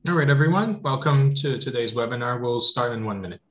All right, everyone, welcome to today's webinar. We'll start in 1 minute.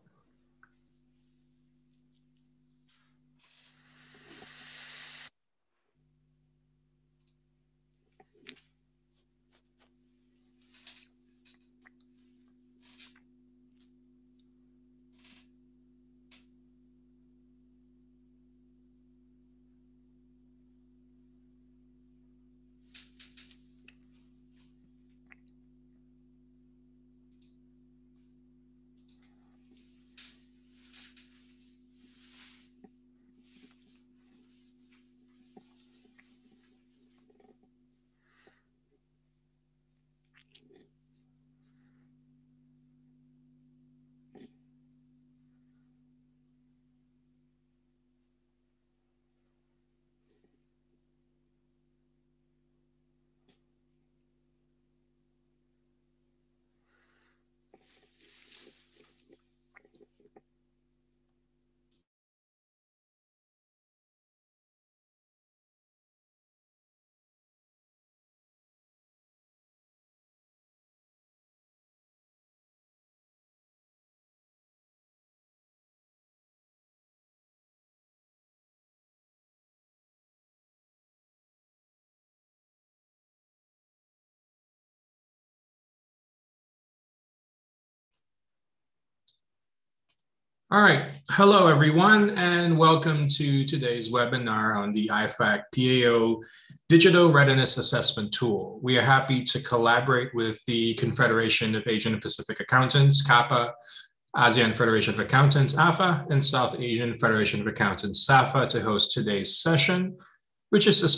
All right, hello everyone, and welcome to today's webinar on the IFAC PAO Digital Readiness Assessment Tool. We are happy to collaborate with the Confederation of Asian and Pacific Accountants, CAPA, ASEAN Federation of Accountants, AFA, and South Asian Federation of Accountants, SAFA, to host today's session, which is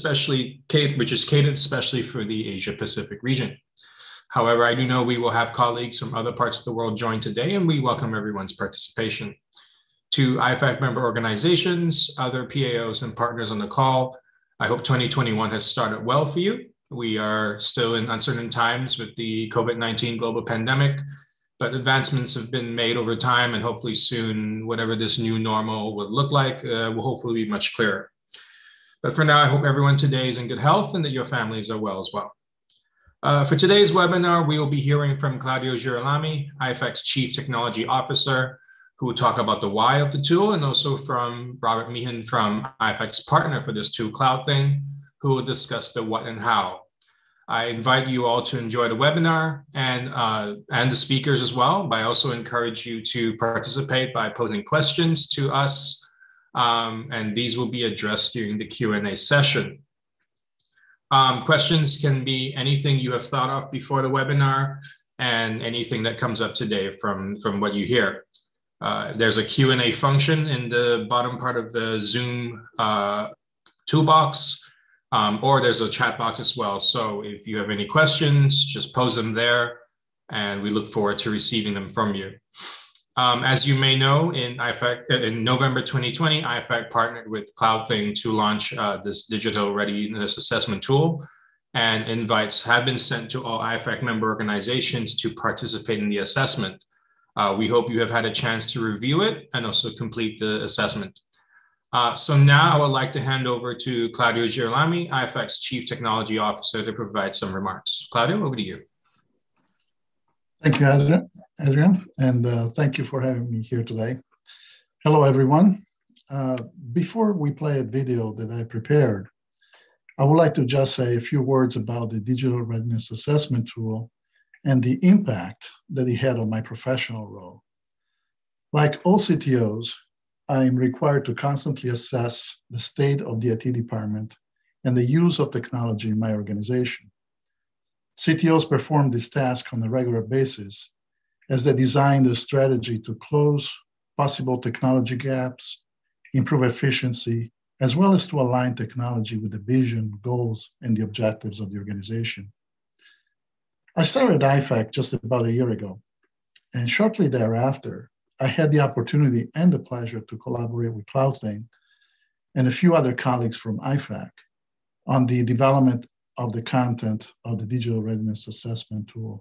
catered especially for the Asia Pacific region. However, I do know we will have colleagues from other parts of the world join today, and we welcome everyone's participation. To IFAC member organizations, other PAOs, and partners on the call, I hope 2021 has started well for you. We are still in uncertain times with the COVID-19 global pandemic, but advancements have been made over time, and hopefully soon, whatever this new normal will look like, will hopefully be much clearer. But for now, I hope everyone today is in good health and that your families are well as well. For today's webinar, we will be hearing from Claudio Girolami, IFAC's Chief Technology Officer, who will talk about the why of the tool, and also from Robert Meehan from IFAC's partner for this tool, cloudThing, who will discuss the what and how. I invite you all to enjoy the webinar and the speakers as well, but I also encourage you to participate by posing questions to us, and these will be addressed during the Q&A session. Questions can be anything you have thought of before the webinar and anything that comes up today from what you hear. There's a Q&A function in the bottom part of the Zoom toolbox, or there's a chat box as well. So if you have any questions, just post them there, and we look forward to receiving them from you. As you may know, in November 2020, IFAC partnered with cloudThing to launch this digital readiness assessment tool, and invites have been sent to all IFAC member organizations to participate in the assessment. We hope you have had a chance to review it and also complete the assessment. So now I would like to hand over to Claudio Girolami, IFAC's Chief Technology Officer, to provide some remarks. Claudio, over to you. Thank you, Adrian, and thank you for having me here today. Hello, everyone. Before we play a video that I prepared, I would like to just say a few words about the Digital Readiness Assessment Tool and the impact that it had on my professional role. Like all CTOs, I am required to constantly assess the state of the IT department and the use of technology in my organization. CTOs perform this task on a regular basis as they design their strategy to close possible technology gaps, improve efficiency, as well as to align technology with the vision, goals, and the objectives of the organization. I started IFAC just about a year ago, and shortly thereafter, I had the opportunity and the pleasure to collaborate with cloudThing and a few other colleagues from IFAC on the development of the content of the Digital Readiness Assessment Tool.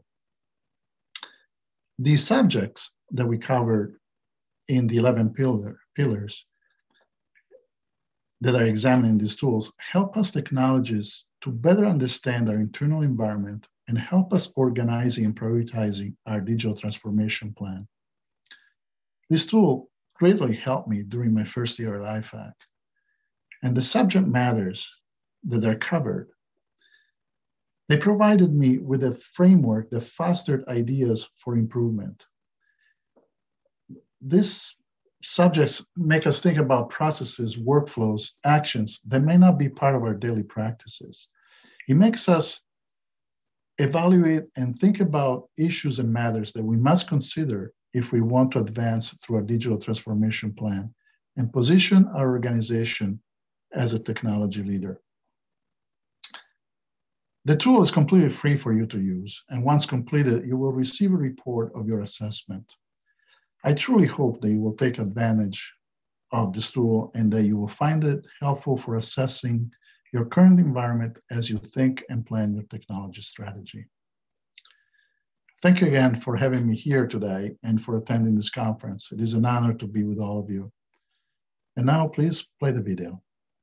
The subjects that we covered in the 11 pillars that are examined in these tools help us technologists to better understand our internal environment and help us organizing and prioritizing our digital transformation plan. This tool greatly helped me during my first year at IFAC, and the subject matters that are covered, they provided me with a framework that fostered ideas for improvement. These subjects make us think about processes, workflows, actions that may not be part of our daily practices. It makes us evaluate and think about issues and matters that we must consider if we want to advance through our digital transformation plan and position our organization as a technology leader. The tool is completely free for you to use, and once completed, you will receive a report of your assessment. I truly hope that you will take advantage of this tool and that you will find it helpful for assessing your current environment as you think and plan your technology strategy. Thank you again for having me here today and for attending this conference. It is an honor to be with all of you. And now please play the video.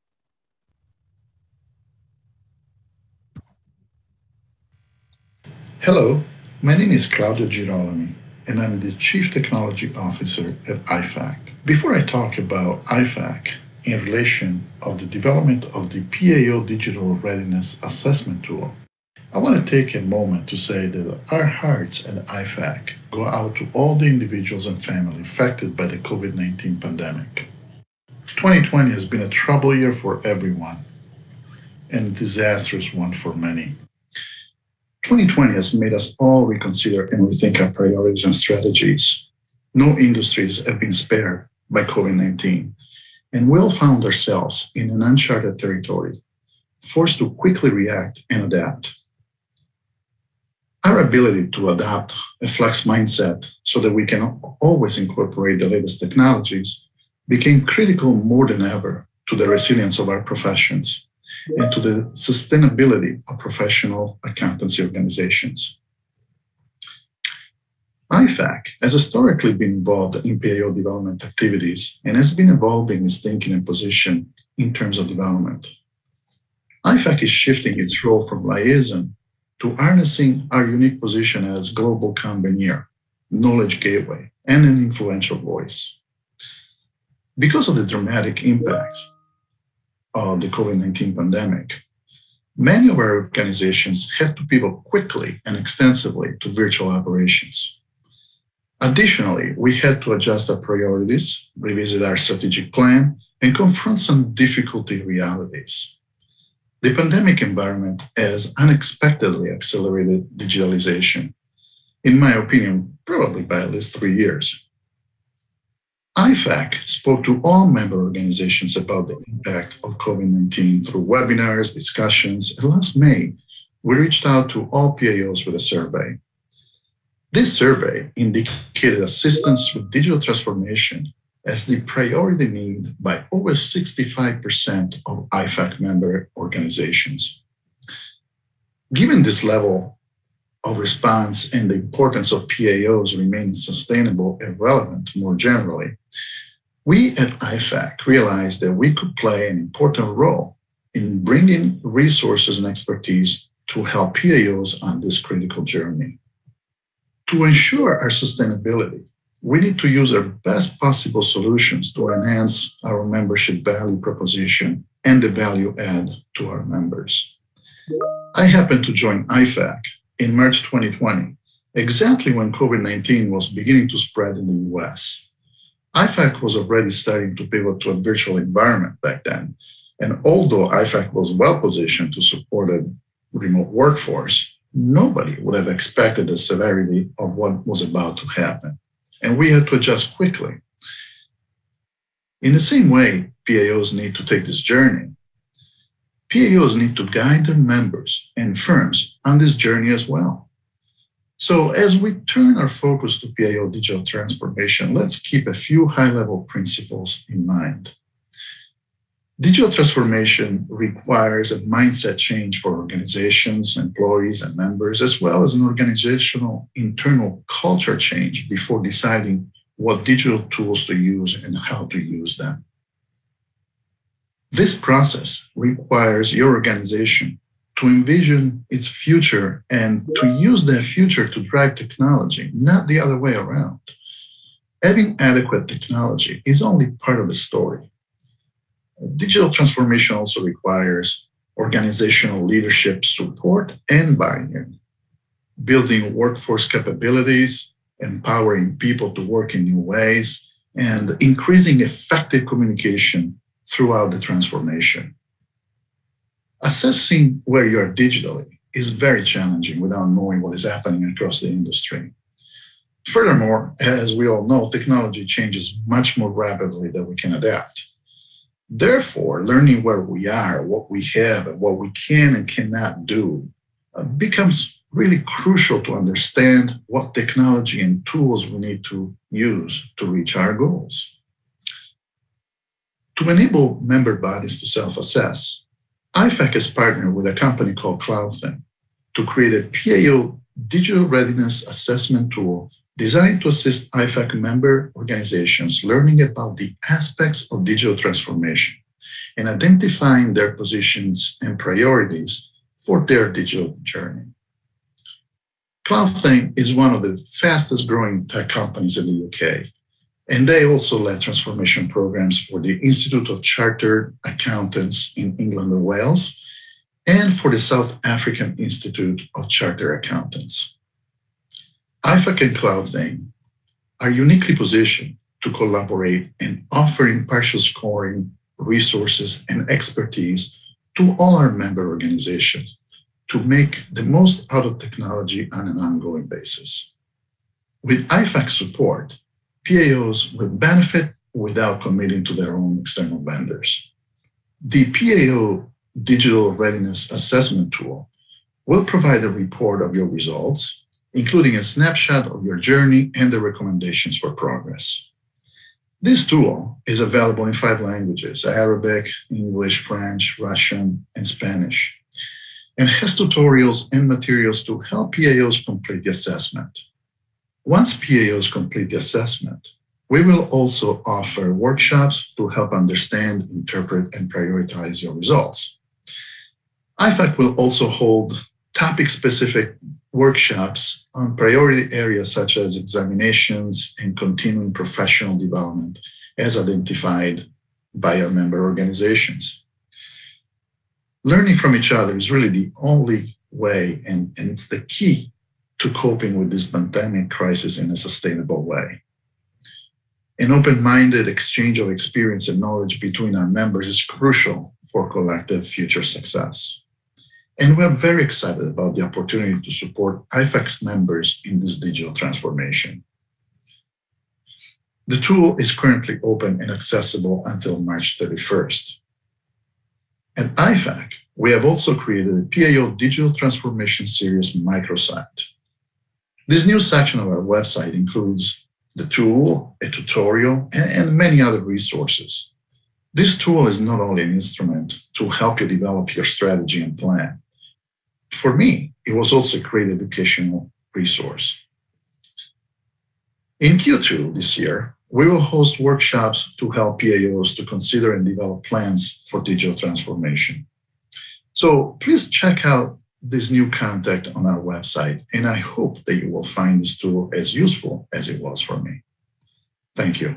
Hello, my name is Claudio Girolami, and I'm the Chief Technology Officer at IFAC. Before I talk about IFAC in relation of the development of the PAO Digital Readiness Assessment Tool, I want to take a moment to say that our hearts at IFAC go out to all the individuals and families affected by the COVID-19 pandemic. 2020 has been a troubled year for everyone and a disastrous one for many. 2020 has made us all reconsider and rethink our priorities and strategies. No industries have been spared by COVID-19, and we all found ourselves in an uncharted territory, forced to quickly react and adapt. Our ability to adopt a flex mindset so that we can always incorporate the latest technologies became critical more than ever to the resilience of our professions and to the sustainability of professional accountancy organizations. IFAC has historically been involved in PAO development activities and has been evolving its thinking and position in terms of development. IFAC is shifting its role from liaison to harnessing our unique position as global convener, knowledge gateway, and an influential voice. Because of the dramatic impacts of the COVID-19 pandemic, many of our organizations had to pivot quickly and extensively to virtual operations. Additionally, we had to adjust our priorities, revisit our strategic plan, and confront some difficulty realities. The pandemic environment has unexpectedly accelerated digitalization, in my opinion, probably by at least 3 years. IFAC spoke to all member organizations about the impact of COVID-19 through webinars, discussions, and last May, we reached out to all PAOs with a survey. This survey indicated assistance with digital transformation as the priority need by over 65% of IFAC member organizations. Given this level of response and the importance of PAOs remaining sustainable and relevant more generally, we at IFAC realized that we could play an important role in bringing resources and expertise to help PAOs on this critical journey. To ensure our sustainability, we need to use our best possible solutions to enhance our membership value proposition and the value add to our members. I happened to join IFAC in March 2020, exactly when COVID-19 was beginning to spread in the US. IFAC was already starting to pivot to a virtual environment back then, and although IFAC was well positioned to support a remote workforce, nobody would have expected the severity of what was about to happen, and we had to adjust quickly. In the same way, PAOs need to take this journey. PAOs need to guide their members and firms on this journey as well. So as we turn our focus to PAO digital transformation, let's keep a few high-level principles in mind. Digital transformation requires a mindset change for organizations, employees, and members, as well as an organizational internal culture change before deciding what digital tools to use and how to use them. This process requires your organization to envision its future and to use that future to drive technology, not the other way around. Having adequate technology is only part of the story. Digital transformation also requires organizational leadership support and buy-in, building workforce capabilities, empowering people to work in new ways, and increasing effective communication throughout the transformation. Assessing where you are digitally is very challenging without knowing what is happening across the industry. Furthermore, as we all know, technology changes much more rapidly than we can adapt. Therefore, learning where we are, what we have, and what we can and cannot do becomes really crucial to understand what technology and tools we need to use to reach our goals. To enable member bodies to self-assess, IFAC has partnered with a company called cloudThing to create a PAO digital readiness assessment tool designed to assist IFAC member organizations learning about the aspects of digital transformation and identifying their positions and priorities for their digital journey. cloudThing is one of the fastest growing tech companies in the UK, and they also led transformation programs for the Institute of Chartered Accountants in England and Wales and for the South African Institute of Chartered Accountants. IFAC and cloudThing are uniquely positioned to collaborate and offer impartial scoring, resources, and expertise to all our member organizations to make the most out of technology on an ongoing basis. With IFAC support, PAOs will benefit without committing to their own external vendors. The PAO Digital Readiness Assessment Tool will provide a report of your results, including a snapshot of your journey and the recommendations for progress. This tool is available in 5 languages: Arabic, English, French, Russian, and Spanish, and has tutorials and materials to help PAOs complete the assessment. Once PAOs complete the assessment, we will also offer workshops to help understand, interpret, and prioritize your results. IFAC will also hold topic-specific workshops on priority areas such as examinations and continuing professional development as identified by our member organizations. Learning from each other is really the only way, and it's the key to coping with this pandemic crisis in a sustainable way. An open-minded exchange of experience and knowledge between our members is crucial for collective future success. And we're very excited about the opportunity to support IFAC's members in this digital transformation. The tool is currently open and accessible until March 31st. At IFAC, we have also created a PAO Digital Transformation Series microsite. This new section of our website includes the tool, a tutorial, and many other resources. This tool is not only an instrument to help you develop your strategy and plan. For me, it was also a great educational resource. In Q2 this year, we will host workshops to help PAOs to consider and develop plans for digital transformation. So please check out this new content on our website, and I hope that you will find this tool as useful as it was for me. Thank you.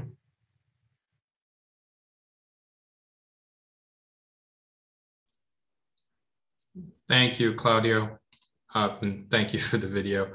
Thank you, Claudio, and thank you for the video.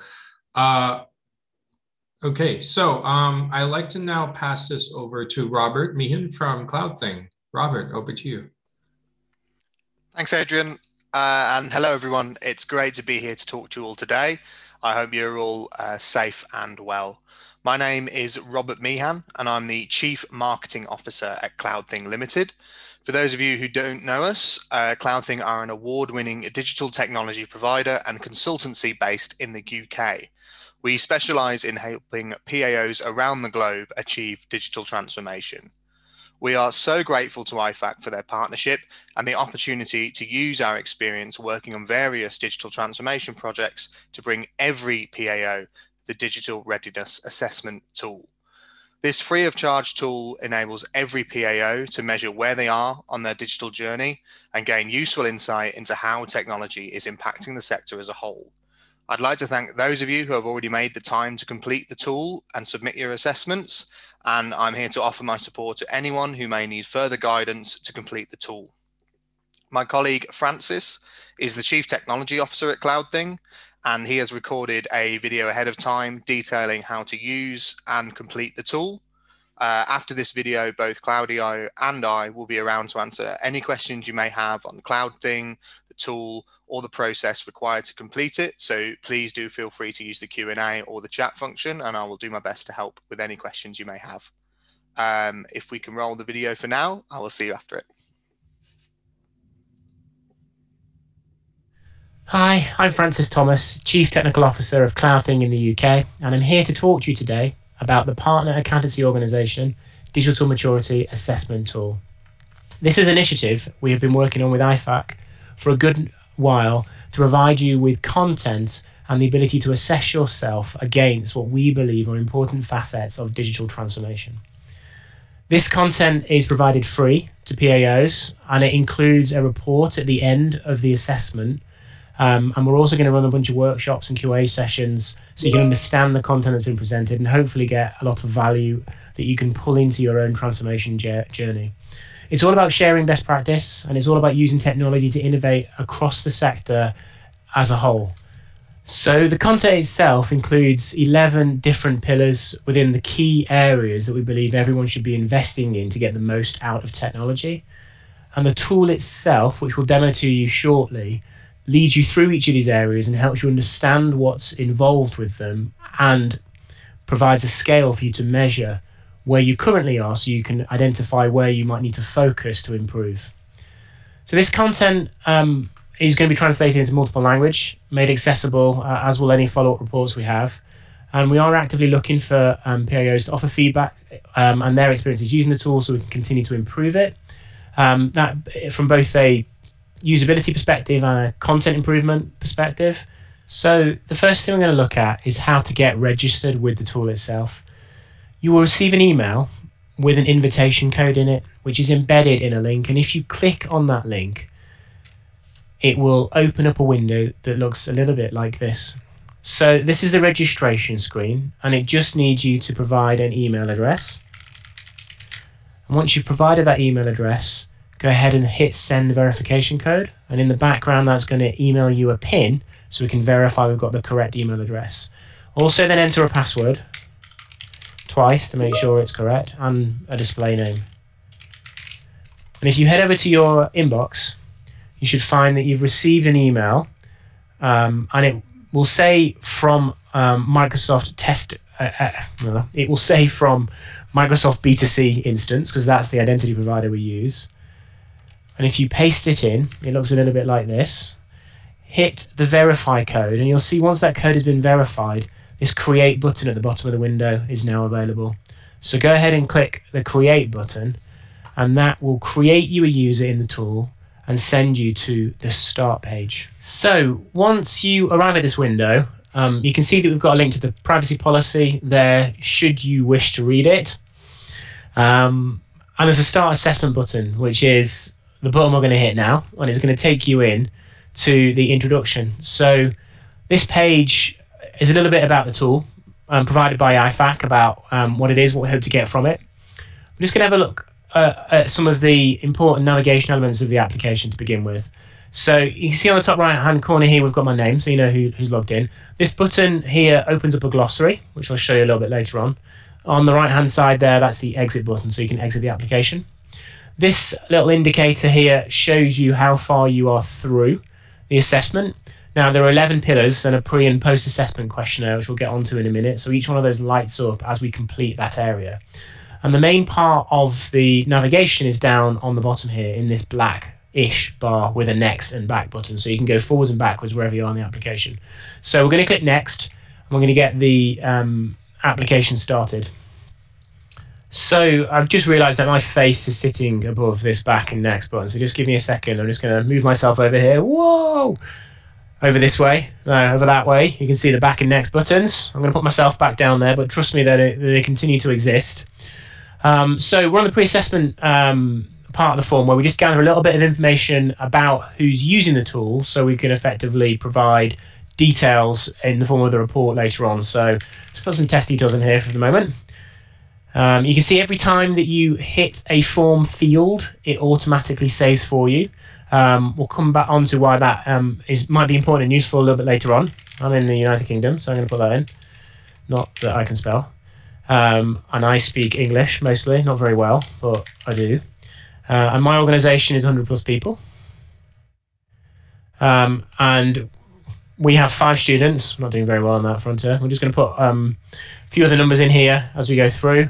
Okay, so I'd like to now pass this over to Robert Meehan from cloudThing. Robert, over to you. Thanks, Adrian. And hello, everyone. It's great to be here to talk to you all today. I hope you're all safe and well. My name is Robert Meehan, and I'm the Chief Marketing Officer at cloudThing Limited. For those of you who don't know us, cloudThing are an award-winning digital technology provider and consultancy based in the UK. We specialise in helping PAOs around the globe achieve digital transformation. We are so grateful to IFAC for their partnership and the opportunity to use our experience working on various digital transformation projects to bring every PAO the Digital Readiness Assessment Tool. This free of charge tool enables every PAO to measure where they are on their digital journey and gain useful insight into how technology is impacting the sector as a whole. I'd like to thank those of you who have already made the time to complete the tool and submit your assessments, and I'm here to offer my support to anyone who may need further guidance to complete the tool. My colleague Francis is the Chief Technology Officer at cloudThing, and he has recorded a video ahead of time detailing how to use and complete the tool. After this video, both Claudio and I will be around to answer any questions you may have on cloudThing, the tool, or the process required to complete it. So please do feel free to use the Q&A or the chat function, and I will do my best to help with any questions you may have. If we can roll the video for now, I will see you after it. Hi, I'm Francis Thomas, Chief Technical Officer of cloudThing in the UK, and I'm here to talk to you today about the Partner Accountancy Organisation Digital Maturity Assessment Tool. This is an initiative we have been working on with IFAC for a good while to provide you with content and the ability to assess yourself against what we believe are important facets of digital transformation. This content is provided free to PAOs, and it includes a report at the end of the assessment. And we're also going to run a bunch of workshops and QA sessions so you can understand the content that's been presented and hopefully get a lot of value that you can pull into your own transformation journey. It's all about sharing best practice, and it's all about using technology to innovate across the sector as a whole. So the content itself includes 11 different pillars within the key areas that we believe everyone should be investing in to get the most out of technology. And the tool itself, which we'll demo to you shortly, leads you through each of these areas and helps you understand what's involved with them and provides a scale for you to measure where you currently are so you can identify where you might need to focus to improve. So this content is going to be translated into multiple language, made accessible, as will any follow-up reports we have. And we are actively looking for PAOs to offer feedback and their experiences using the tool so we can continue to improve it. That from both a usability perspective and a content improvement perspective. So the first thing we're going to look at is how to get registered with the tool itself. You will receive an email with an invitation code in it, which is embedded in a link. And if you click on that link, it will open up a window that looks a little bit like this. So this is the registration screen, and it just needs you to provide an email address. And once you've provided that email address, go ahead and hit send verification code, and in the background that's going to email you a PIN so we can verify we've got the correct email address. Also then enter a password twice to make sure it's correct and a display name. And if you head over to your inbox, you should find that you've received an email and it will say from Microsoft it will say from Microsoft B2C instance, because that's the identity provider we use. And if you paste it in, it looks a little bit like this. Hit the verify code, and you'll see once that code has been verified, this create button at the bottom of the window is now available. So go ahead and click the create button, and that will create you a user in the tool and send you to the start page. So once you arrive at this window, you can see that we've got a link to the privacy policy there, should you wish to read it. And there's a start assessment button, which is the button we're going to hit now, and it's going to take you in to the introduction. So this page is a little bit about the tool provided by IFAC, about what it is, what we hope to get from it. We're just going to have a look at some of the important navigation elements of the application to begin with. So you can see on the top right hand corner here we've got my name, so you know who's logged in. This button here opens up a glossary, which I'll show you a little bit later on. On the right hand side there, that's the exit button, so you can exit the application. This little indicator here shows you how far you are through the assessment. Now there are 11 pillars and a pre and post assessment questionnaire, which we'll get onto in a minute. So each one of those lights up as we complete that area. And the main part of the navigation is down on the bottom here in this black-ish bar with a next and back button. So you can go forwards and backwards wherever you are in the application. So we're going to click next, and we're going to get the application started. So I've just realized that my face is sitting above this back and next button. So just give me a second. I'm just going to move myself over here. Whoa! over this way, over that way. You can see the back and next buttons. I'm going to put myself back down there, but trust me that they continue to exist. So we're on the pre-assessment part of the form where we just gather a little bit of information about who's using the tool so we can effectively provide details in the form of the report later on. So just put some test details in here for the moment. You can see every time that you hit a form field, it automatically saves for you. We'll come back on to why that might be important and useful a little bit later on. I'm in the United Kingdom, so I'm going to put that in. Not that I can spell. And I speak English mostly, not very well, but I do. And my organisation is 100 plus people. And we have 5 students. I'm not doing very well on that front here. We're just going to put a few other numbers in here as we go through.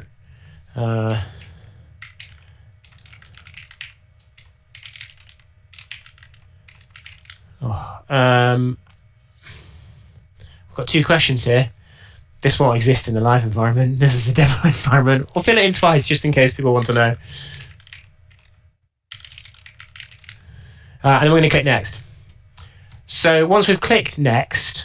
I've got 2 questions here. This won't exist in the live environment. This is a demo environment. We'll fill it in twice just in case people want to know. And then we're going to click next. So once we've clicked next,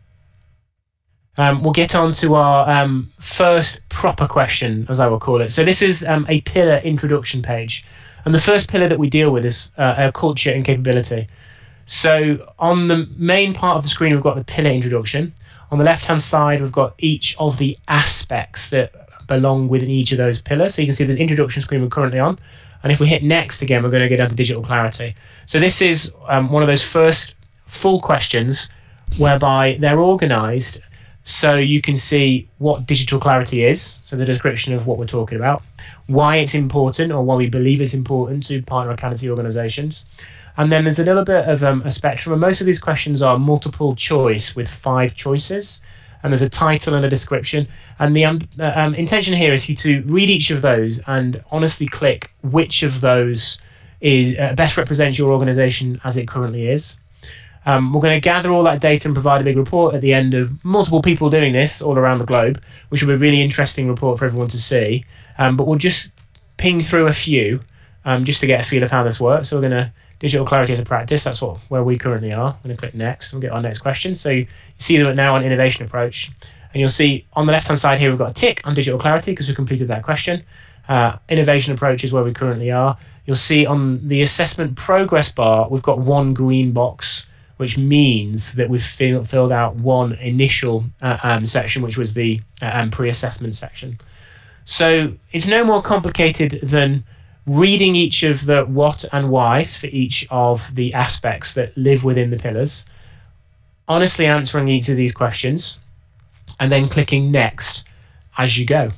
we'll get on to our first proper question, as I will call it. So this is a pillar introduction page. And the first pillar that we deal with is culture and capability. So on the main part of the screen, we've got the pillar introduction. On the left-hand side, we've got each of the aspects that belong within each of those pillars. So you can see the introduction screen we're currently on. And if we hit next again, we're going to go down to digital clarity. So this is one of those first full questions whereby they're organized so you can see what digital clarity is, so the description of what we're talking about, why it's important or why we believe it's important to partner accountancy organizations. And then there's a little bit of a spectrum, and most of these questions are multiple choice with 5 choices, and there's a title and a description. And the intention here is for you to read each of those and honestly click which of those is best represents your organization as it currently is. We're going to gather all that data and provide a big report at the end of multiple people doing this all around the globe, which will be a really interesting report for everyone to see. But we'll just ping through a few just to get a feel of how this works. So we're going to digital clarity as a practice. That's where we currently are. I'm going to click next and we'll get our next question. So you see them now on innovation approach. And you'll see on the left-hand side here, we've got a tick on digital clarity because we completed that question. Innovation approach is where we currently are. You'll see on the assessment progress bar, we've got 1 green box, which means that we've filled out 1 initial section, which was the pre-assessment section. So it's no more complicated than reading each of the what and whys for each of the aspects that live within the pillars, honestly answering each of these questions, and then clicking next as you go.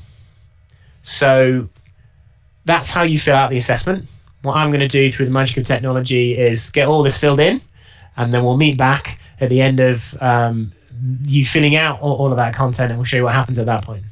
So that's how you fill out the assessment. What I'm going to do through the magic of technology is get all this filled in, and then we'll meet back at the end of you filling out all of that content, and we'll show you what happens at that point.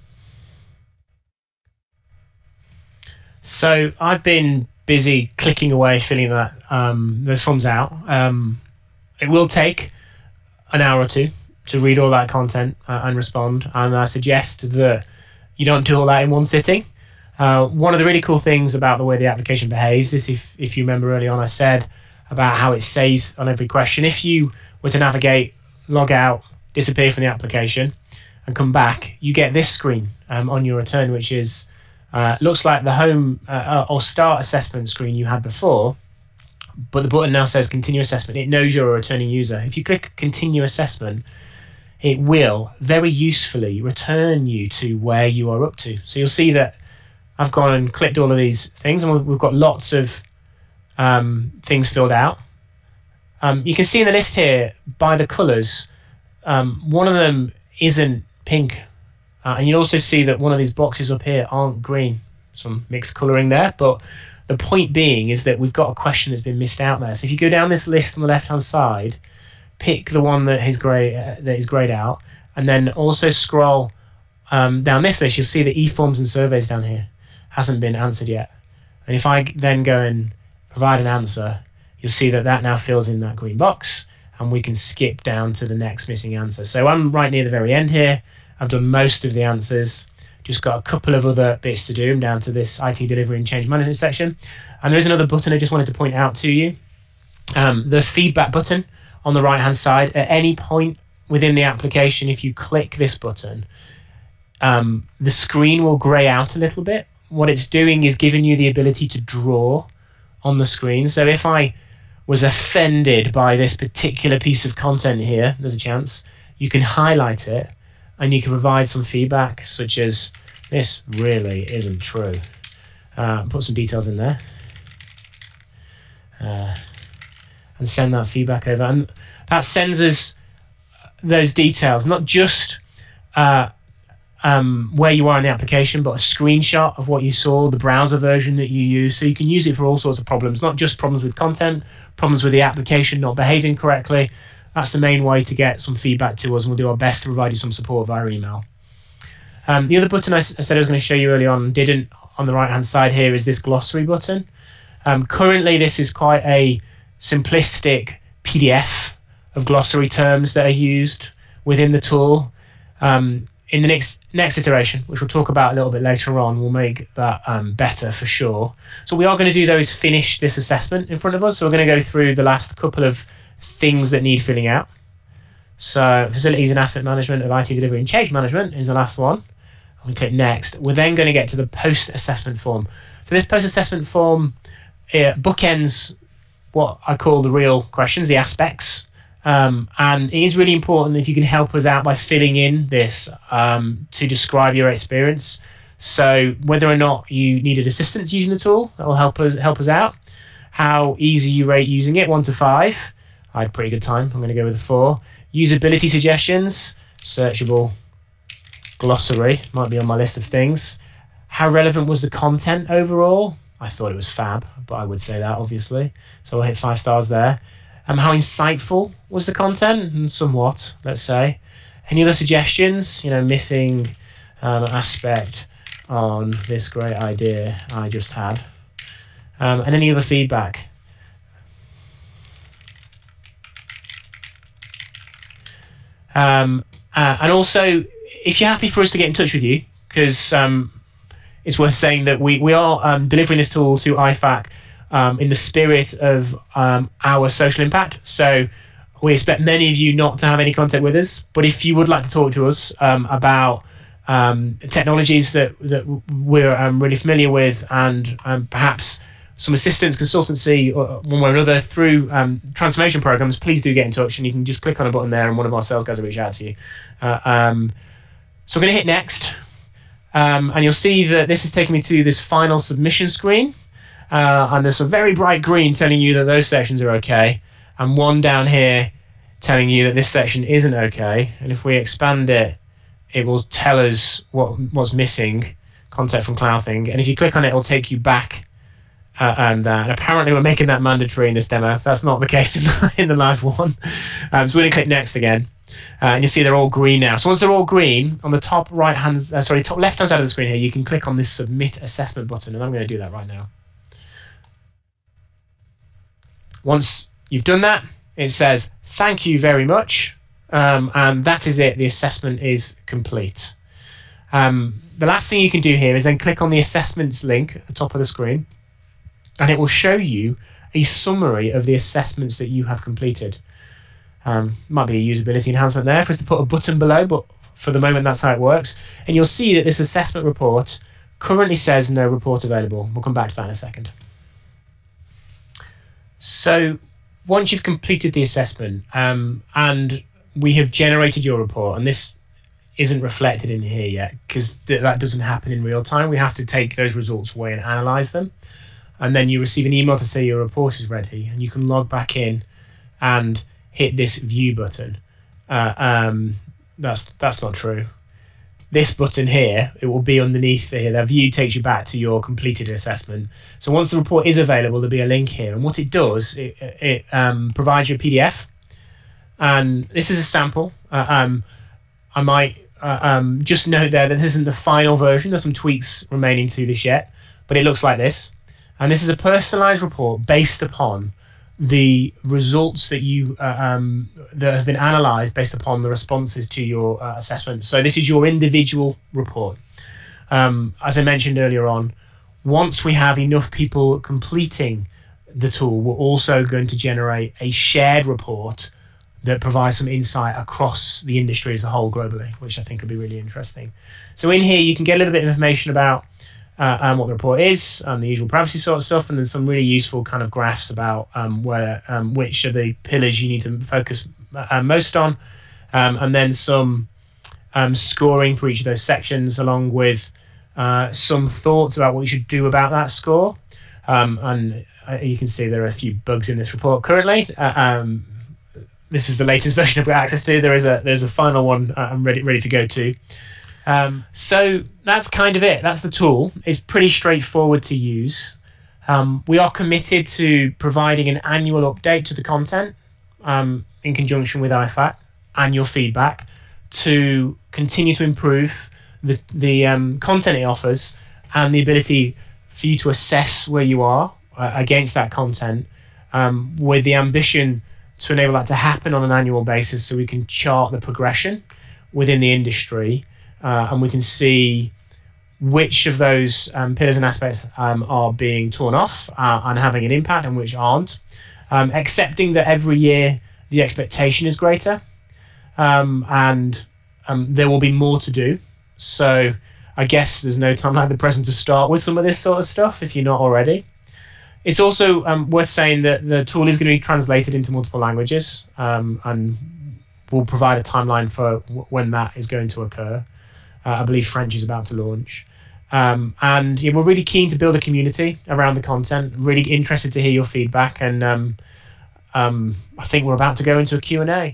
So I've been busy clicking away, filling that those forms out. It will take an hour or 2 to read all that content and respond. And I suggest that you don't do all that in one sitting. One of the really cool things about the way the application behaves is, if you remember early on, I said about how it saves on every question. If you were to navigate, log out, disappear from the application, and come back, you get this screen on your return, which is looks like the home or start assessment screen you had before, but the button now says continue assessment. It knows you're a returning user. If you click continue assessment, it will very usefully return you to where you are up to. So you'll see that I've gone and clicked all of these things, and we've got lots of things filled out. You can see in the list here by the colours, one of them isn't pink. And you'll also see that one of these boxes up here aren't green. Some mixed colouring there, but the point being is that we've got a question that's been missed out there. So if you go down this list on the left-hand side, pick the one that is greyed out, and then also scroll down this list, you'll see the e-forms and surveys down here hasn't been answered yet. And if I then go and provide an answer, you'll see that that now fills in that green box, and we can skip down to the next missing answer. So I'm right near the very end here. I've done most of the answers, just got a couple of other bits to do. I'm down to this IT delivery and change management section. And there is another button I just wanted to point out to you. The feedback button on the right-hand side. At any point within the application, if you click this button, the screen will grey out a little bit. What it's doing is giving you the ability to draw on the screen. So if I was offended by this particular piece of content here, there's a chance you can highlight it and you can provide some feedback, such as, this really isn't true. Put some details in there and send that feedback over. And that sends us those details, not just where you are in the application, but a screenshot of what you saw, the browser version that you use. So you can use it for all sorts of problems, not just problems with content, problems with the application not behaving correctly. That's the main way to get some feedback to us, and we'll do our best to provide you some support via email. The other button I said I was going to show you early on, didn't, on the right-hand side here, is this glossary button. Currently, this is quite a simplistic PDF of glossary terms that are used within the tool. In the next iteration, which we'll talk about a little bit later on, we'll make that better for sure. So we are going to do those, finish this assessment in front of us. So we're going to go through the last couple of things that need filling out. So facilities and asset management of IT delivery and change management is the last one. We click next. We're then going to get to the post-assessment form. So this post-assessment form bookends what I call the real questions, the aspects. And it is really important if you can help us out by filling in this to describe your experience. So whether or not you needed assistance using the tool, that will help us out. How easy you rate using it, 1 to 5. I had a pretty good time. I'm going to go with a 4. Usability suggestions, searchable glossary might be on my list of things. How relevant was the content overall? I thought it was fab, but I would say that obviously. So I'll hit 5 stars there. How insightful was the content? Somewhat, let's say. Any other suggestions? Missing aspect on this great idea I just had. And any other feedback? And also, if you're happy for us to get in touch with you, because it's worth saying that we are delivering this tool to IFAC in the spirit of our social impact. So we expect many of you not to have any contact with us, but if you would like to talk to us about technologies that we're really familiar with, and perhaps some assistance, consultancy, one way or another through transformation programs, please do get in touch, and you can just click on a button there and one of our sales guys will reach out to you. So we're going to hit next, and you'll see that this is taking me to this final submission screen. And there's a very bright green telling you that those sections are okay, and one down here telling you that this section isn't okay. And if we expand it, it will tell us what's missing, content from cloudThing. And if you click on it, it'll take you back and apparently we're making that mandatory in this demo. That's not the case in the live one. So we're going to click next again. And you see they're all green now. So once they're all green, on the top top left-hand side of the screen here, you can click on this Submit Assessment button, and I'm going to do that right now. Once you've done that, it says, thank you very much. And that is it. The assessment is complete. The last thing you can do here is then click on the assessments link at the top of the screen, and it will show you a summary of the assessments that you have completed. Might be a usability enhancement there for us to put a button below, but for the moment, that's how it works. And you'll see that this assessment report currently says no report available. We'll come back to that in a second. So once you've completed the assessment and we have generated your report, and this isn't reflected in here yet because that doesn't happen in real time. We have to take those results away and analyze them. And then you receive an email to say your report is ready, and you can log back in and hit this view button. That's not true. This button here, it will be underneath here. The view takes you back to your completed assessment. So once the report is available, there'll be a link here. And what it does, it provides you a PDF. And this is a sample. I might just note there that this isn't the final version. There's some tweaks remaining to this yet, but it looks like this. And this is a personalized report based upon the results that you that have been analyzed based upon the responses to your assessment. So this is your individual report. As I mentioned earlier on, once we have enough people completing the tool, we're also going to generate a shared report that provides some insight across the industry as a whole globally, which I think would be really interesting. So in here, you can get a little bit of information about what the report is, the usual privacy sort of stuff, and then some really useful kind of graphs about which are the pillars you need to focus most on, and then some scoring for each of those sections, along with some thoughts about what you should do about that score. And you can see there are a few bugs in this report currently. This is the latest version I've got access to. There's a final one I'm ready to go to. So that's kind of it. That's the tool. It's pretty straightforward to use. We are committed to providing an annual update to the content in conjunction with IFAC, annual feedback, to continue to improve the content it offers and the ability for you to assess where you are against that content, with the ambition to enable that to happen on an annual basis, so we can chart the progression within the industry, and we can see which of those pillars and aspects are being torn off and having an impact and which aren't, accepting that every year the expectation is greater, and there will be more to do. So I guess there's no time like the present to start with some of this sort of stuff if you're not already. It's also worth saying that the tool is going to be translated into multiple languages, and we'll provide a timeline for when that is going to occur. I believe French is about to launch. And yeah, we're really keen to build a community around the content, really interested to hear your feedback, and I think we're about to go into a Q&A.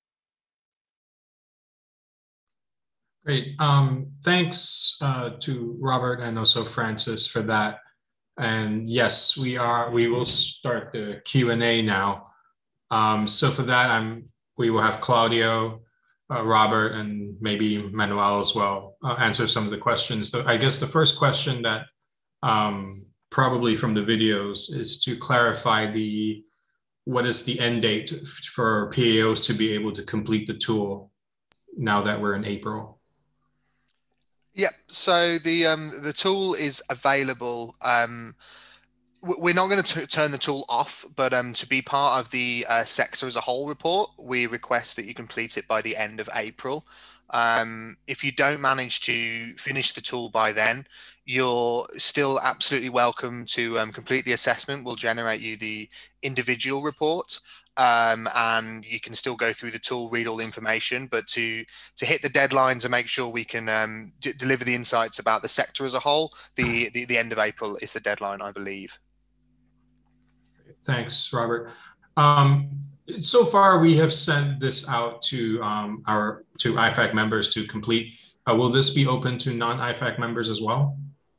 Great. Thanks to Robert and also Francis for that. And yes, we will start the Q&A now. So for that, we will have Claudio, Robert, and maybe Manuel as well answer some of the questions. I guess the first question that probably from the videos is to clarify what is the end date for PAOs to be able to complete the tool now that we're in April? Yep. So the tool is available. We're not going to turn the tool off, but to be part of the sector as a whole report, we request that you complete it by the end of April. If you don't manage to finish the tool by then, you're still absolutely welcome to complete the assessment. We'll generate you the individual report, and you can still go through the tool, read all the information, but to hit the deadlines and make sure we can deliver the insights about the sector as a whole, the end of April is the deadline, I believe. Thanks, Robert. So far, we have sent this out to IFAC members to complete. Will this be open to non-IFAC members as well?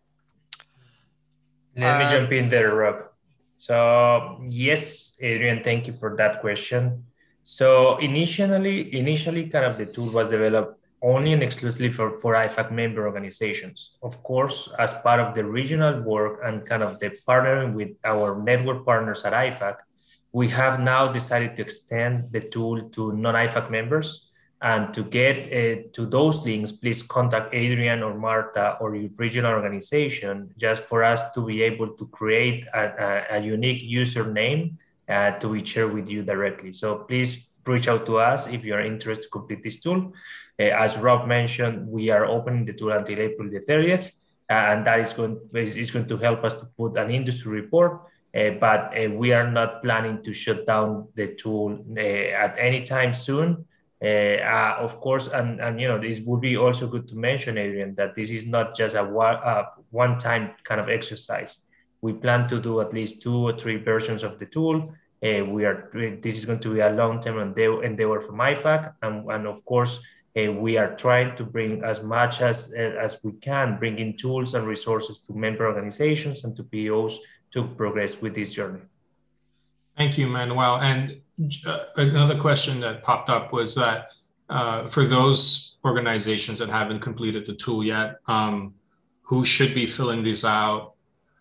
Let me jump in there, Rob. So yes, Adrian, thank you for that question. So initially, kind of the tool was developed only and exclusively for IFAC member organizations. Of course, as part of the regional work and kind of the partnering with our network partners at IFAC, we have now decided to extend the tool to non-IFAC members. And to get to those links, please contact Adrian or Marta or your regional organization, just for us to be able to create a unique username to be shared with you directly. So please reach out to us if you are interested to complete this tool. As Rob mentioned, we are opening the tool until April the 30th, and that is going to help us to put an industry report. But we are not planning to shut down the tool at any time soon. Of course, and you know, this would be also good to mention, Adrian, that this is not just a one-time kind of exercise. We plan to do at least 2 or 3 versions of the tool. This is going to be a long-term endeavor from IFAC, and of course, we are trying to bring as much as we can, bring in tools and resources to member organizations and to PAOs to progress with this journey. Thank you, Manuel. And another question that popped up was that for those organizations that haven't completed the tool yet, who should be filling these out?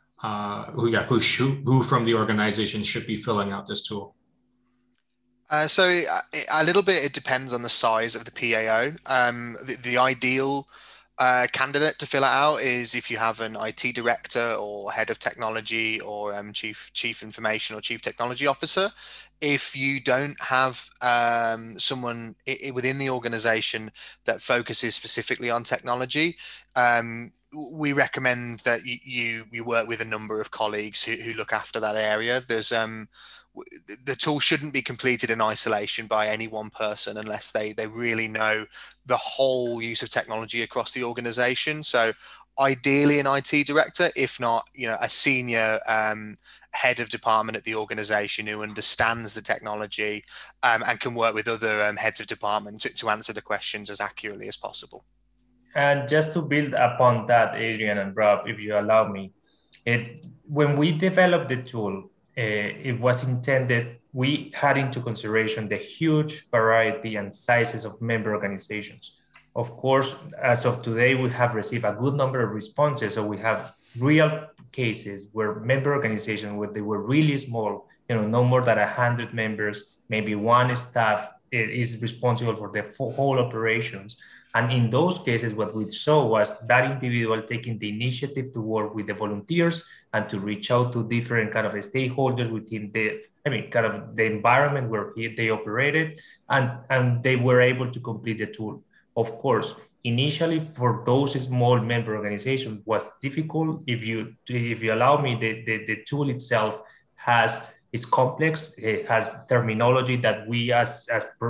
Who from the organization should be filling out this tool? So a little bit, it depends on the size of the PAO. The ideal candidate to fill it out is if you have an IT director or head of technology or chief information or chief technology officer. If you don't have someone within the organization that focuses specifically on technology, we recommend that you work with a number of colleagues who look after that area. There's the tool shouldn't be completed in isolation by any one person unless they really know the whole use of technology across the organization. So ideally an IT director, if not, a senior head of department at the organization who understands the technology and can work with other heads of department to answer the questions as accurately as possible. And just to build upon that, Adrian and Rob, if you allow me, when we developed the tool, it was intended, we had into consideration the huge variety and sizes of member organizations. Of course, as of today, we have received a good number of responses. So we have real cases where member organizations, where they were really small, no more than 100 members, maybe one staff is responsible for the whole operations. And in those cases, what we saw was that individual taking the initiative to work with the volunteers and to reach out to different kind of stakeholders within kind of the environment where they operated, and they were able to complete the tool. Of course, initially for those small member organizations was difficult. If you allow me, the tool itself is complex. It has terminology that we as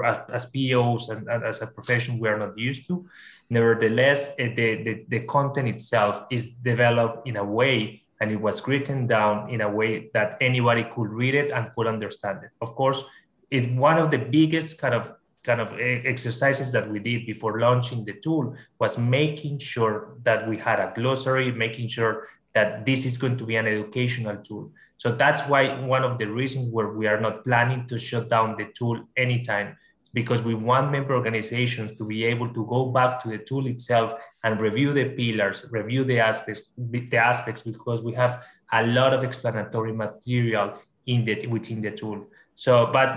PAOs and as a profession we are not used to. Nevertheless, the content itself is developed in a way, and it was written down in a way that anybody could read it and could understand it. Of course, it's one of the biggest kind of exercises that we did before launching the tool was making sure that we had a glossary, making sure that this is going to be an educational tool. So that's why one of the reasons where we are not planning to shut down the tool anytime. It's because we want member organizations to be able to go back to the tool itself and review the pillars, review the aspects, because we have a lot of explanatory material within the tool. So, but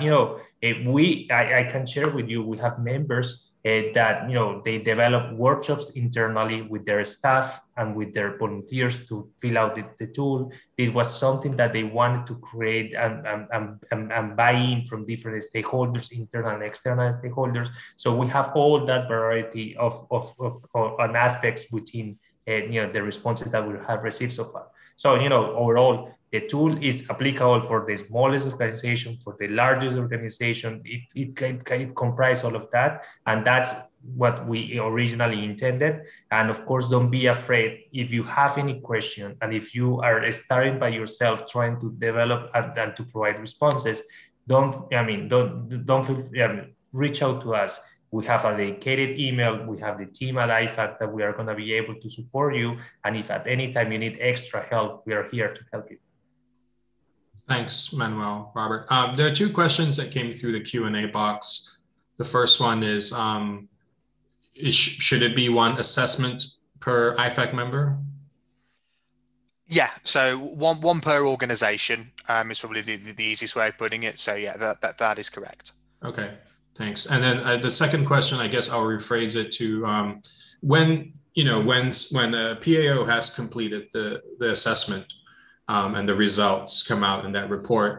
I can share with you, we have members that they develop workshops internally with their staff and with their volunteers to fill out the tool. It was something that they wanted to create and buy in from different stakeholders, internal and external stakeholders. So we have all that variety of aspects within the responses that we have received so far. So overall, the tool is applicable for the smallest organization, for the largest organization. It comprises all of that, and that's what we originally intended. And of course, don't be afraid if you have any question, and if you are starting by yourself trying to develop and to provide responses, don't feel, reach out to us. We have a dedicated email. We have the team at IFAC that we are going to be able to support you. And if at any time you need extra help, we are here to help you. Thanks, Manuel, Robert. There are two questions that came through the Q&A box. The first one is should it be one assessment per IFAC member? Yeah, so one per organization is probably the easiest way of putting it. So yeah, that is correct. Okay, thanks. And then the second question, I guess I'll rephrase it to when a PAO has completed the assessment and the results come out in that report.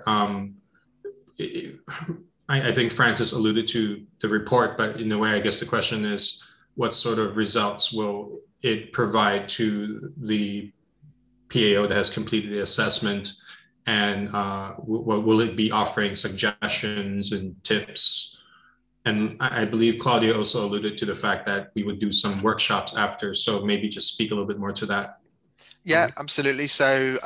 I think Francis alluded to the report, but in a way, I guess the question is, what sort of results will it provide to the PAO that has completed the assessment, and will it be offering suggestions and tips? And I believe Claudia also alluded to the fact that we would do some workshops after, so maybe just speak a little bit more to that. Yeah, absolutely. So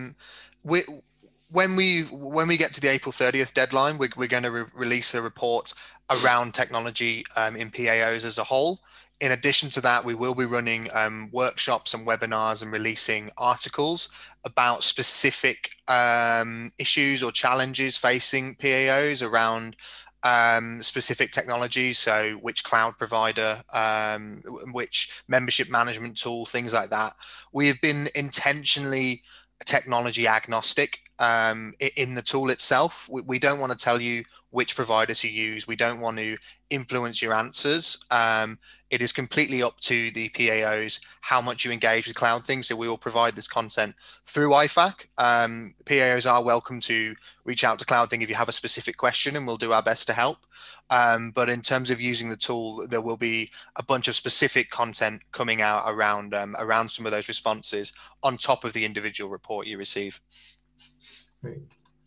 when we get to the April 30th deadline, we're going to release a report around technology in PAOs as a whole. In addition to that, we will be running workshops and webinars and releasing articles about specific issues or challenges facing PAOs around specific technologies. So which cloud provider, which membership management tool, things like that. We have been intentionally technology agnostic in the tool itself. We don't want to tell you which provider to use. We don't want to influence your answers. It is completely up to the PAOs how much you engage with cloudThing. So we will provide this content through IFAC. PAOs are welcome to reach out to cloudThing if you have a specific question, and we'll do our best to help. But in terms of using the tool, there will be a bunch of specific content coming out around some of those responses on top of the individual report you receive. Great.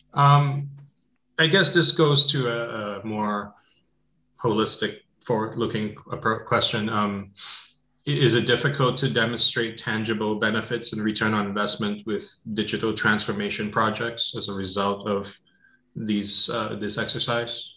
I guess this goes to a more holistic, forward-looking question. Is it difficult to demonstrate tangible benefits and return on investment with digital transformation projects as a result of this exercise?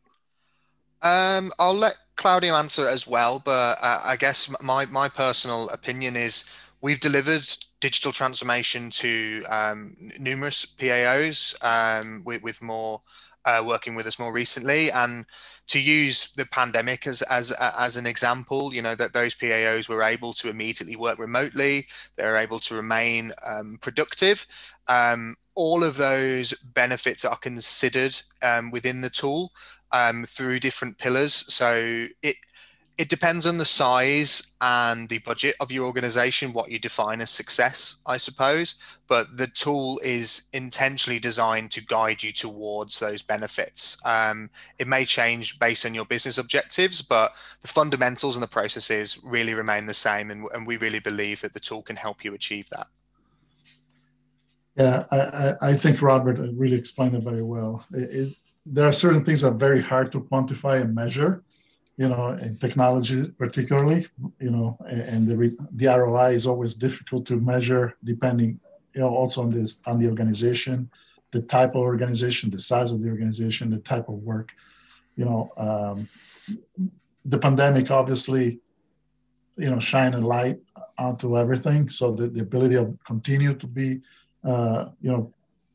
I'll let Claudio answer as well, but I guess my personal opinion is we've delivered digital transformation to numerous PAOs with more working with us more recently, and to use the pandemic as an example, you know, that those PAOs were able to immediately work remotely, they're able to remain productive. All of those benefits are considered within the tool through different pillars. So it depends on the size and the budget of your organization, what you define as success, I suppose. But the tool is intentionally designed to guide you towards those benefits. It may change based on your business objectives, but the fundamentals and the processes really remain the same. And we really believe that the tool can help you achieve that. Yeah, I think Robert really explained it very well. There are certain things that are very hard to quantify and measure, you know, in technology particularly, you know, and the ROI is always difficult to measure depending, you know, also on the organization, the type of organization, the size of the organization, the type of work. You know, the pandemic obviously, you know, shine a light onto everything. So the ability of continue to be, you know,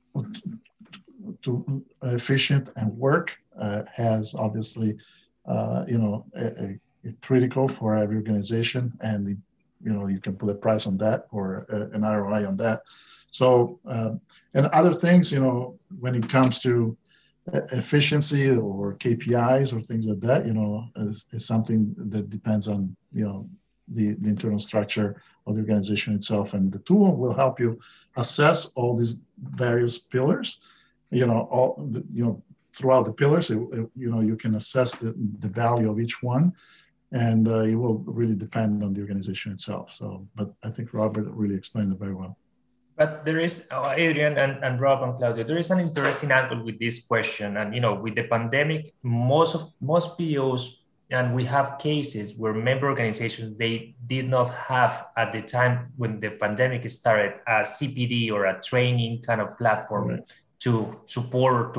to efficient and work has obviously, you know, a critical for every organization, and you know, you can put a price on that or an ROI on that. So and other things, you know, when it comes to efficiency or KPIs or things like that, you know, is something that depends on, you know, the internal structure of the organization itself, and the tool will help you assess all these various pillars, you know, you know, throughout the pillars, you know, you can assess the value of each one, and it will really depend on the organization itself. So, but I think Robert really explained it very well. But there is, Adrian and Rob and Claudio, there is an interesting angle with this question. And, you know, with the pandemic, most POs, and we have cases where member organizations, they did not have at the time when the pandemic started a CPD or a training kind of platform. Right. To support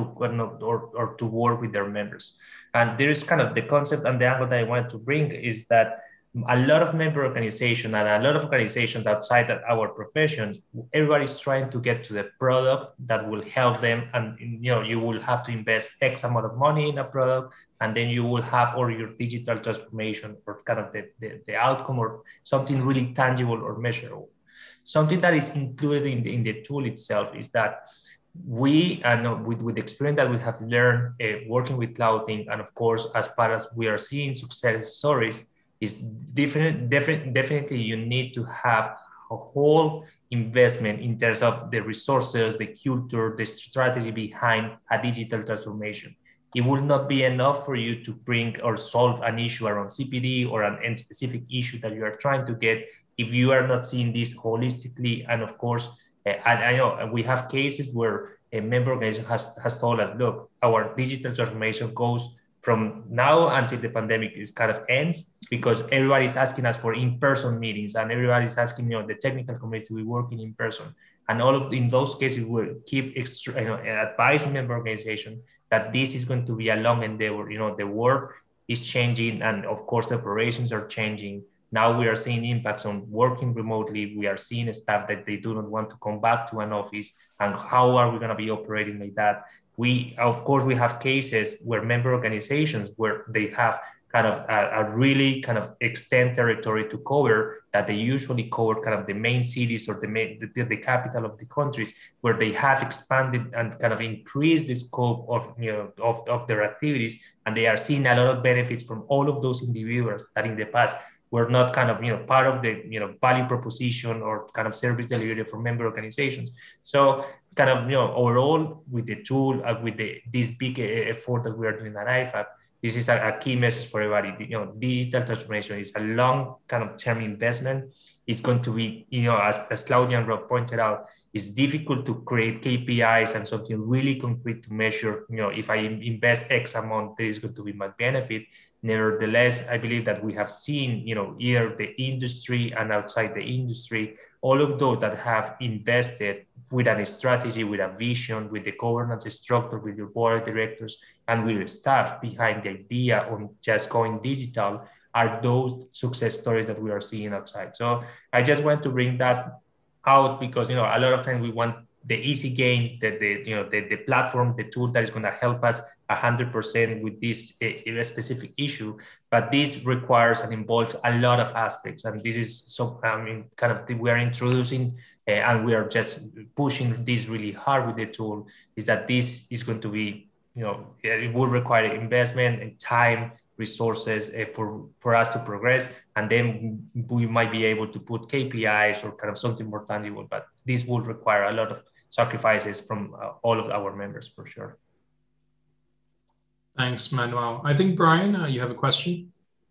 or to work with their members. And there is kind of the concept and the angle that I wanted to bring is that a lot of member organizations and a lot of organizations outside of our profession, everybody's trying to get to the product that will help them. And, you know, you will have to invest X amount of money in a product, and then you will have or your digital transformation or kind of the outcome or something really tangible or measurable. Something that is included in the tool itself is that we, and with the experience that we have learned working with cloudThing, and of course, as part as we are seeing success stories, is definitely you need to have a whole investment in terms of the resources, the culture, the strategy behind a digital transformation. It will not be enough for you to bring or solve an issue around CPD or an specific issue that you are trying to get if you are not seeing this holistically. And of course, I know we have cases where a member organization has told us, look, our digital transformation goes from now until the pandemic is kind of ends, because everybody's asking us for in-person meetings and everybody's asking, you know, the technical community to be working in person. And in those cases, we'll keep advising member organization that this is going to be a long endeavor. You know, the world is changing, and of course the operations are changing. Now we are seeing impacts on working remotely. We are seeing staff that they do not want to come back to an office. And how are we going to be operating like that? Of course, we have cases where member organizations where they have kind of a really kind of extend territory to cover that they usually cover kind of the main cities or the capital of the countries, where they have expanded and kind of increased the scope of, of their activities, and they are seeing a lot of benefits from all of those individuals that in the past were not kind of part of the value proposition or kind of service delivery for member organizations. So kind of overall with the tool, with this big effort that we are doing at IFAC, this is a key message for everybody. Digital transformation is a long kind of term investment. It's going to be, as Claudia and Rob pointed out, it's difficult to create KPIs and something really concrete to measure. If I invest X amount, there is going to be my benefit. Nevertheless, I believe that we have seen, either the industry and outside the industry, all of those that have invested with a strategy, with a vision, with the governance structure, with your board of directors, and with the staff behind the idea on just going digital, are those success stories that we are seeing outside. So I just want to bring that out because, a lot of times we want the easy gain, the platform, the tool that is going to help us 100% with this specific issue, but this requires and involves a lot of aspects. And this is we are introducing and we are just pushing this really hard with the tool, is that this is going to be, it will require investment and time, resources for us to progress, and then we might be able to put KPIs or kind of something more tangible, but this will require a lot of sacrifices from all of our members for sure. Thanks, Manuel. I think, Brian, you have a question?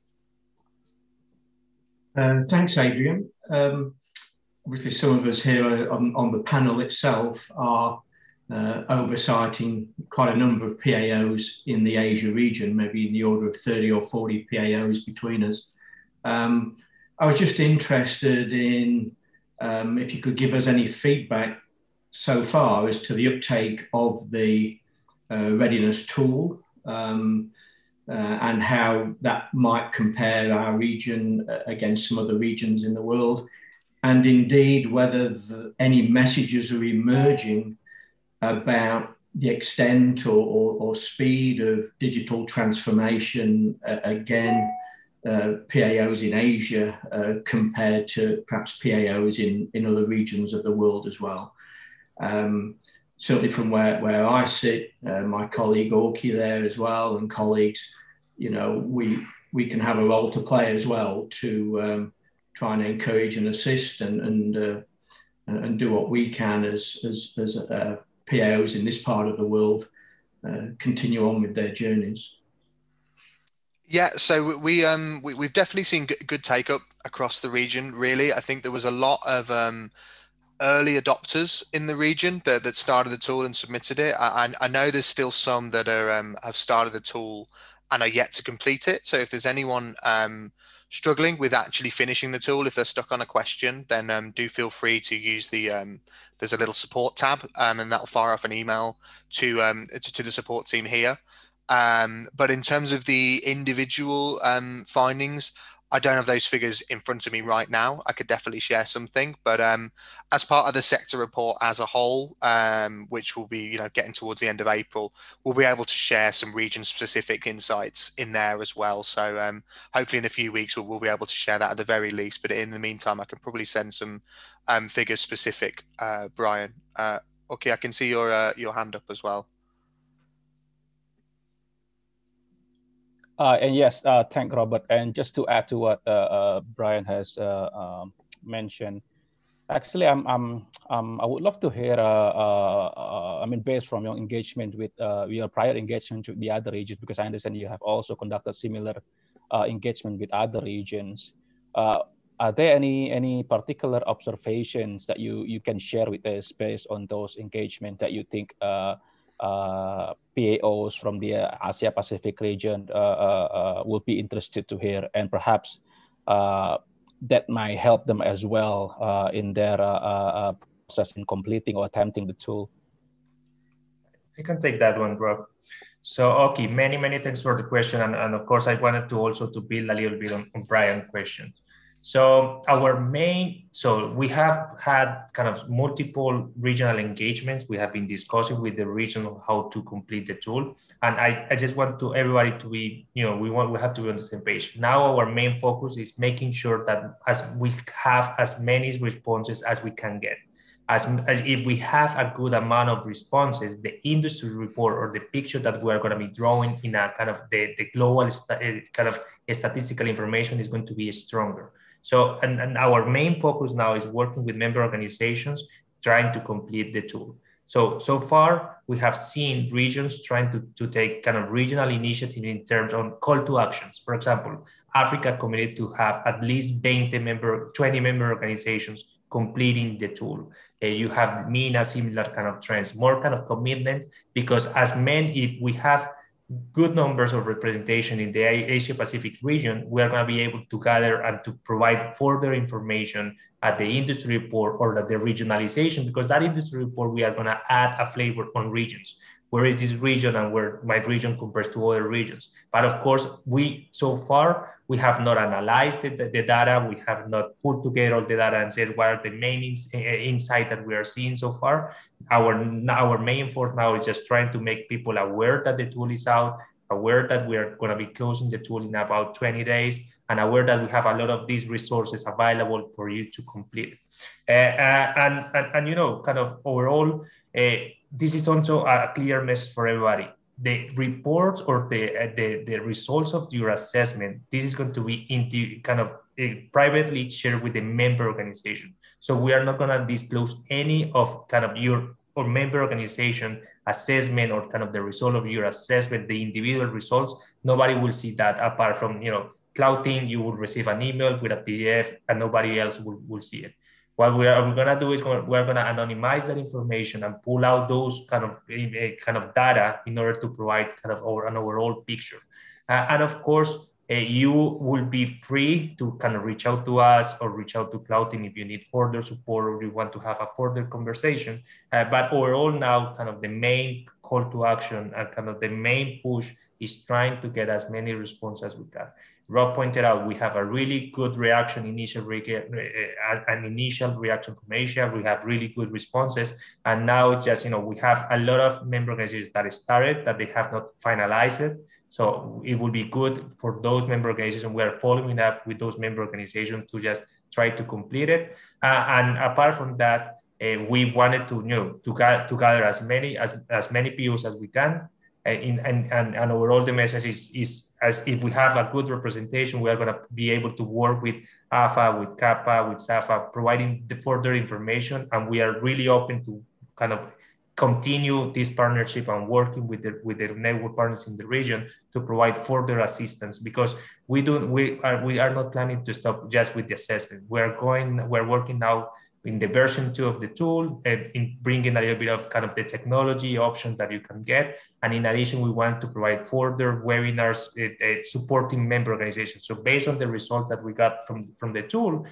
Thanks, Adrian. Obviously, some of us here on the panel itself are oversighting quite a number of PAOs in the Asia region, maybe in the order of 30 or 40 PAOs between us. I was just interested in if you could give us any feedback so far as to the uptake of the Readiness tool and how that might compare our region against some other regions in the world, and indeed whether any messages are emerging about the extent or speed of digital transformation, again, PAOs in Asia compared to perhaps PAOs in other regions of the world as well. Certainly from where I sit, my colleague Orki there as well, and colleagues, we can have a role to play as well to try and encourage and assist and do what we can as PAOs in this part of the world continue on with their journeys. Yeah, so we've definitely seen good take up across the region. Really, I think there was a lot of early adopters in the region that started the tool and submitted it. I know there's still some that are have started the tool and are yet to complete it. So if there's anyone struggling with actually finishing the tool, if they're stuck on a question, then do feel free to use the there's a little support tab, and that'll fire off an email to the support team here. But in terms of the individual findings, I don't have those figures in front of me right now. I could definitely share something, but as part of the sector report as a whole, which will be getting towards the end of April, we'll be able to share some region-specific insights in there as well. So hopefully in a few weeks we'll be able to share that at the very least. But in the meantime, I can probably send some figures specific, Brian. Okay, I can see your hand up as well. And yes, thank Robert. And just to add to what Brian has mentioned, actually, I would love to hear. I mean, based from your engagement with your prior engagement with the other regions, because I understand you have also conducted similar engagement with other regions. Are there any particular observations that you can share with us based on those engagements that you think PAOs from the Asia Pacific region will be interested to hear, and perhaps that might help them as well in their process in completing or attempting the tool? I can take that one, Rob. So, okay, many thanks for the question, and of course, I wanted to also to build a little bit on Brian's question. So we have had kind of multiple regional engagements. We have been discussing with the region on how to complete the tool. And I just want to everybody to be, we have to be on the same page. Now our main focus is making sure that as we have as many responses as we can get. As if we have a good amount of responses, the industry report or the picture that we are going to be drawing in a kind of the global kind of statistical information is going to be stronger. So, and our main focus now is working with member organizations, trying to complete the tool. So far, we have seen regions trying to take kind of regional initiatives in terms of call to actions. For example, Africa committed to have at least 20 member organizations completing the tool. You have MENA, similar kind of trends, more kind of commitment, because as men, if we have good numbers of representation in the Asia Pacific region, we are going to be able to gather and to provide further information at the industry report or at the regionalization, because that industry report, we are going to add a flavor on regions. Where is this region and where my region compares to other regions? But of course, so far, we have not analyzed the data. We have not put together all the data and said what are the main insight that we are seeing so far. Our main force now is just trying to make people aware that the tool is out, aware that we are going to be closing the tool in about 20 days, and aware that we have a lot of these resources available for you to complete. And kind of overall, this is also a clear message for everybody. The reports or the results of your assessment, this is going to be privately shared with the member organization. So we are not going to disclose any of kind of your or member organization assessment or kind of the result of your assessment, the individual results. Nobody will see that apart from, cloudThing. You will receive an email with a PDF and nobody else will see it. What we're going to do is we're going to anonymize that information and pull out those kind of data in order to provide kind of an overall picture. And of course, you will be free to kind of reach out to us or reach out to cloudThing if you need further support or you want to have a further conversation. But overall now, kind of the main call to action and kind of the main push is trying to get as many responses as we can. Rob pointed out we have a really good reaction, initial reaction from Asia. We have really good responses. And now just, we have a lot of member organizations that started that they have not finalized it. So it will be good for those member organizations. We are following up with those member organizations to just try to complete it. And apart from that, we wanted to gather as many POs as we can. And overall, the message is as if we have a good representation, we are going to be able to work with AFA, with CAPA, with SAFA, providing the further information. And we are really open to kind of continue this partnership and working with the network partners in the region to provide further assistance, because we are not planning to stop just with the assessment. We're working now in the version 2 of the tool, in bringing a little bit of kind of the technology options that you can get. And in addition, we want to provide further webinars supporting member organizations. So based on the results that we got from the tool,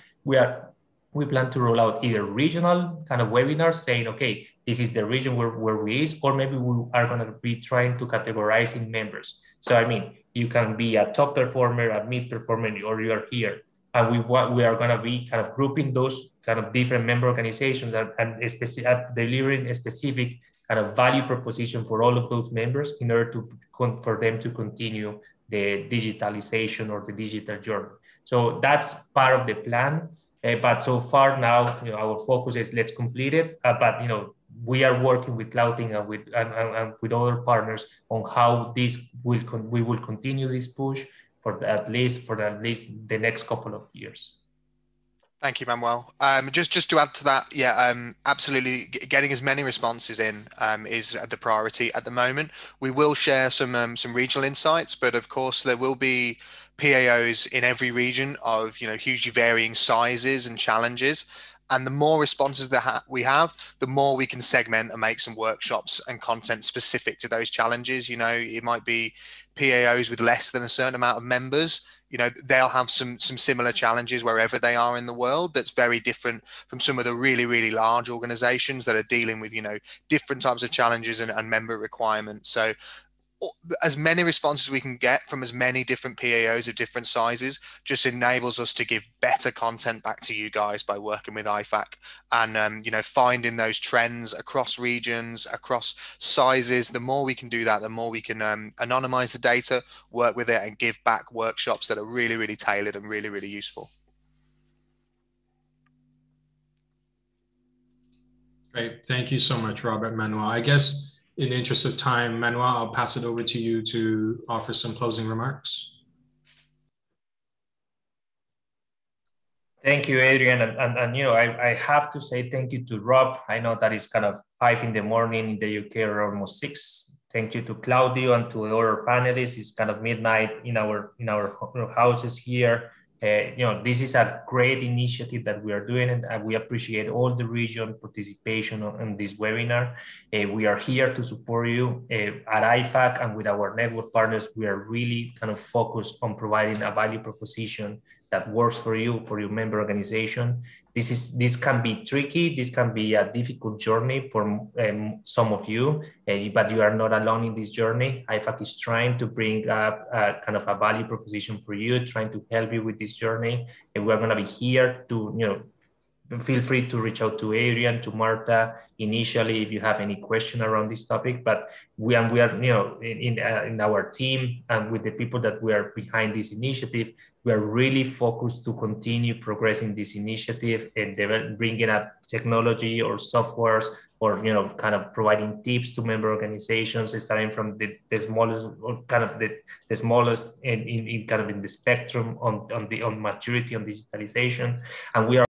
we plan to roll out either regional kind of webinars saying, okay, this is the region where we is, or maybe we are going to be trying to categorize in members. So, I mean, you can be a top performer, a mid performer, or you are here. And we are going to be kind of grouping those kind of different member organizations and delivering a specific kind of value proposition for all of those members in order for them to continue the digitalization or the digital journey. So that's part of the plan. But so far now, our focus is let's complete it. But we are working with cloudThing and with other partners on how we will continue this push for at least the next couple of years. Thank you, Manuel. Just to add to that, absolutely, getting as many responses in is the priority at the moment. We will share some regional insights, but of course there will be PAOs in every region of hugely varying sizes and challenges. And the more responses that we have, the more we can segment and make some workshops and content specific to those challenges. It might be PAOs with less than a certain amount of members. They'll have some similar challenges wherever they are in the world. That's very different from some of the really, really large organizations that are dealing with, different types of challenges and member requirements. So as many responses as we can get from as many different PAOs of different sizes just enables us to give better content back to you guys by working with IFAC and you know, finding those trends across regions, across sizes. The more we can do that, the more we can anonymize the data, work with it, and give back workshops that are really, really tailored and really, really useful. Great. Thank you so much, Robert. Manuel. I guess in the interest of time, Manuel, I'll pass it over to you to offer some closing remarks. Thank you, Adrian. And you know, I have to say thank you to Rob. I know that it's kind of 5 in the morning in the UK, or almost 6. Thank you to Claudio and to the other panelists. It's kind of midnight in our houses here. You know, this is a great initiative that we are doing, and we appreciate all the region participation on this webinar. We are here to support you at IFAC, and with our network partners, we are really kind of focused on providing a value proposition that works for you, for your member organization. This can be tricky. This can be a difficult journey for some of you, but you are not alone in this journey. IFAC is trying to bring up kind of a value proposition for you, trying to help you with this journey. And we're going to be here to, you know, feel free to reach out to Adrian, to Marta initially if you have any question around this topic. But we are, you know, in our team and with the people that we are behind this initiative, we are really focused to continue progressing this initiative and bringing up technology or softwares, or, you know, kind of providing tips to member organizations, starting from the smallest, or kind of the smallest in kind of in the spectrum on maturity on digitalization. And we are